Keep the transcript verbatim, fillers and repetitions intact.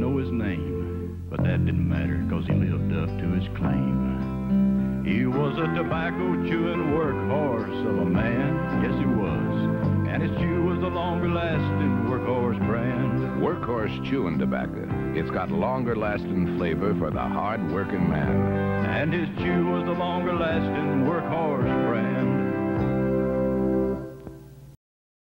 know his name, but that didn't matter, 'cause he lived up to his claim. He was a tobacco-chewing workhorse of a man, yes he was, and his chew was the longer-lasting workhorse brand. Workhorse chewing tobacco. It's got longer-lasting flavor for the hard-working man. And his chew was the longer-lasting workhorse brand.